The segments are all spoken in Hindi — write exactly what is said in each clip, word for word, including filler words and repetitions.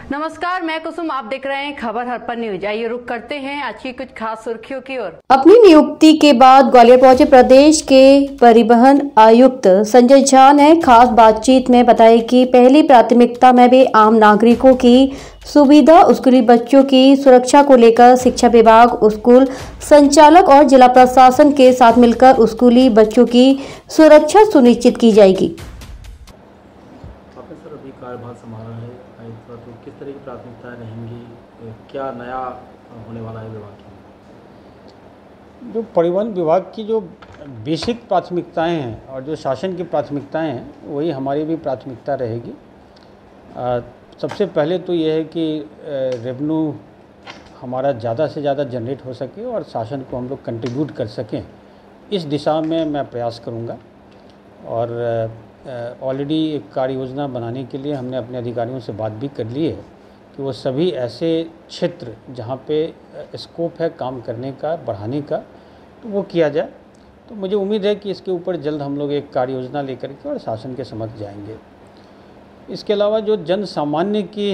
नमस्कार, मैं कुसुम, आप देख रहे हैं खबर हरपन न्यूज। आइए रुक करते हैं आज की कुछ खास सुर्खियों की ओर। अपनी नियुक्ति के बाद ग्वालियर पहुंचे प्रदेश के परिवहन आयुक्त संजय झा ने खास बातचीत में बताया कि पहली प्राथमिकता में भी आम नागरिकों की सुविधा, स्कूली बच्चों की सुरक्षा को लेकर शिक्षा विभाग, स्कूल संचालक और जिला प्रशासन के साथ मिलकर स्कूली बच्चों की सुरक्षा सुनिश्चित की जाएगी। आपने सर अभी कार्यभार संभाला है, तो किस तरह की प्राथमिकताएं रहेंगी, क्या नया होने वाला है विभाग की? जो परिवहन विभाग की जो बेसिक प्राथमिकताएं हैं और जो शासन की प्राथमिकताएं हैं वही हमारी भी प्राथमिकता रहेगी। आ, सबसे पहले तो ये है कि रेवेन्यू हमारा ज़्यादा से ज़्यादा जनरेट हो सके और शासन को हम लोग कंट्रीब्यूट कर सकें, इस दिशा में मैं प्रयास करूँगा। और ऑलरेडी एक कार्य योजना बनाने के लिए हमने अपने अधिकारियों से बात भी कर ली है कि वो सभी ऐसे क्षेत्र जहाँ पे स्कोप है काम करने का, बढ़ाने का, तो वो किया जाए। तो मुझे उम्मीद है कि इसके ऊपर जल्द हम लोग एक कार्य योजना लेकर के और शासन के समक्ष जाएंगे। इसके अलावा जो जन सामान्य की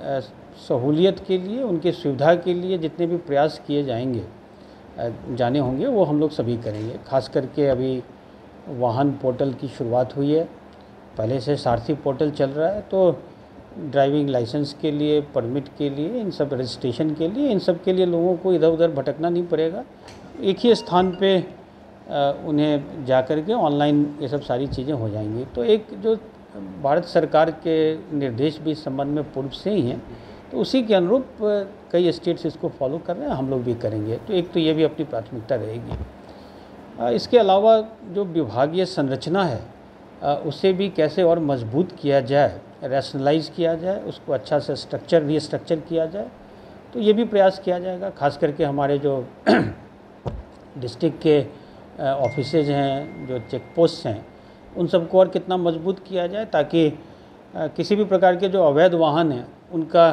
सहूलियत के लिए, उनकी सुविधा के लिए जितने भी प्रयास किए जाएंगे, जाने होंगे, वो हम लोग सभी करेंगे। खास करके अभी वाहन पोर्टल की शुरुआत हुई है, पहले से सारथी पोर्टल चल रहा है, तो ड्राइविंग लाइसेंस के लिए, परमिट के लिए, इन सब रजिस्ट्रेशन के लिए, इन सब के लिए लोगों को इधर उधर भटकना नहीं पड़ेगा। एक ही स्थान पे उन्हें जा कर के ऑनलाइन ये सब सारी चीज़ें हो जाएंगी। तो एक जो भारत सरकार के निर्देश भी इस संबंध में पूर्व से ही हैं, तो उसी के अनुरूप कई स्टेट्स इसको फॉलो कर रहे हैं, हम लोग भी करेंगे। तो एक तो ये भी अपनी प्राथमिकता रहेगी। इसके अलावा जो विभागीय संरचना है उसे भी कैसे और मजबूत किया जाए, रैशनलाइज किया जाए, उसको अच्छा से स्ट्रक्चर रीस्ट्रक्चर किया जाए, तो ये भी प्रयास किया जाएगा। खास करके हमारे जो डिस्ट्रिक्ट के ऑफिसेज हैं, जो चेक पोस्ट हैं, उन सबको और कितना मजबूत किया जाए ताकि किसी भी प्रकार के जो अवैध वाहन हैं उनका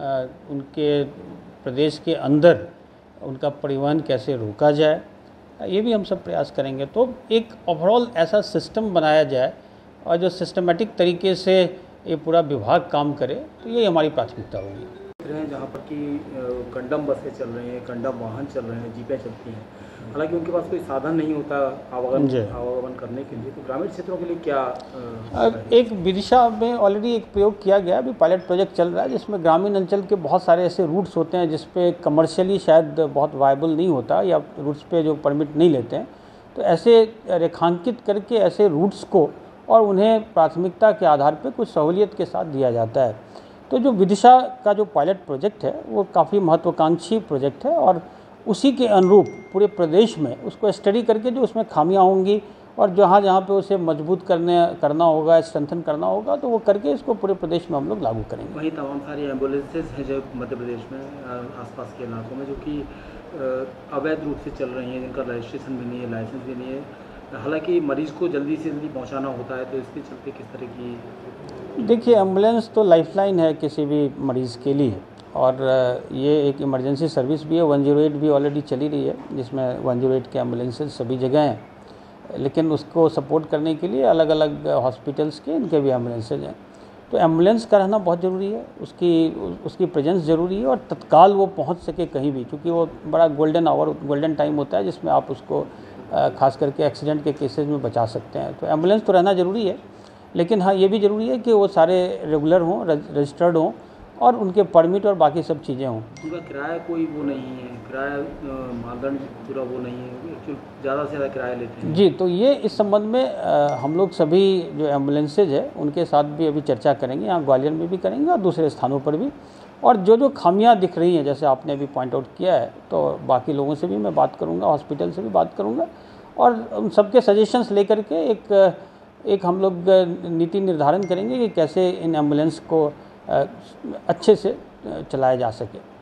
उनके प्रदेश के अंदर उनका परिवहन कैसे रोका जाए, ये भी हम सब प्रयास करेंगे। तो एक ओवरऑल ऐसा सिस्टम बनाया जाए और जो सिस्टमेटिक तरीके से ये पूरा विभाग काम करे, तो ये हमारी प्राथमिकता होगी। जहाँ पर कि कंडम बसें चल रही हैं, कंडम वाहन चल रहे हैं, जीपें चलती हैं, हालांकि उनके पास कोई साधन नहीं होता आवागमन आवागमन करने के लिए, तो ग्रामीण क्षेत्रों के लिए क्या आ, एक विदिशा में ऑलरेडी एक प्रयोग किया गया, अभी पायलट प्रोजेक्ट चल रहा है, जिसमें ग्रामीण अंचल के बहुत सारे ऐसे रूट्स होते हैं जिसपे कमर्शियली शायद बहुत वायबल नहीं होता या रूट्स पे जो परमिट नहीं लेते हैं, तो ऐसे रेखांकित करके ऐसे रूट्स को और उन्हें प्राथमिकता के आधार पर कुछ सहूलियत के साथ दिया जाता है। तो जो विदिशा का जो पायलट प्रोजेक्ट है वो काफ़ी महत्वाकांक्षी प्रोजेक्ट है और उसी के अनुरूप पूरे प्रदेश में उसको स्टडी करके जो उसमें खामियां होंगी और जहाँ जहाँ पे उसे मजबूत करने करना होगा, स्ट्रेंथन करना होगा, तो वो करके इसको पूरे प्रदेश में हम लोग लागू करेंगे। वहीं तमाम सारी एम्बुलेंसेज हैं जो मध्य प्रदेश में आसपास के इलाकों में जो कि अवैध रूप से चल रही हैं, जिनका रजिस्ट्रेशन भी नहीं है, लाइसेंस भी नहीं है, हालांकि मरीज़ को जल्दी से जल्दी पहुँचाना होता है, तो इसके चलते किस तरह की? देखिए, एम्बुलेंस तो लाइफलाइन है किसी भी मरीज़ के लिए, और ये एक इमरजेंसी सर्विस भी है। वन ज़ीरो एट भी ऑलरेडी चली रही है, जिसमें वन ज़ीरो एट के एम्बुलेंसेज सभी जगह हैं, लेकिन उसको सपोर्ट करने के लिए अलग अलग हॉस्पिटल्स के इनके भी एम्बुलेंसेज हैं। तो एम्बुलेंस का रहना बहुत ज़रूरी है, उसकी उसकी प्रेजेंस ज़रूरी है और तत्काल वो पहुंच सके कहीं भी, क्योंकि वो बड़ा गोल्डन आवर, गोल्डन टाइम होता है जिसमें आप उसको खास करके एक्सीडेंट के केसेज में बचा सकते हैं। तो एम्बुलेंस तो रहना ज़रूरी है, लेकिन हाँ, ये भी ज़रूरी है कि वो सारे रेगुलर हों, रजिस्टर्ड हों और उनके परमिट और बाकी सब चीज़ें हों। उनका किराया कोई वो नहीं है, किराया मानदंड पूरा वो नहीं है, ज़्यादा से ज़्यादा किराया लेते हैं जी। तो ये इस संबंध में आ, हम लोग सभी जो एम्बुलेंसेज है उनके साथ भी अभी चर्चा करेंगे, यहाँ ग्वालियर में भी करेंगे और दूसरे स्थानों पर भी। और जो जो खामियां दिख रही हैं, जैसे आपने अभी पॉइंट आउट किया है, तो बाकी लोगों से भी मैं बात करूँगा, हॉस्पिटल से भी बात करूँगा और उन सबके सजेशंस लेकर के एक एक हम लोग नीति निर्धारण करेंगे कि कैसे इन एम्बुलेंस को अच्छे से चलाया जा सके।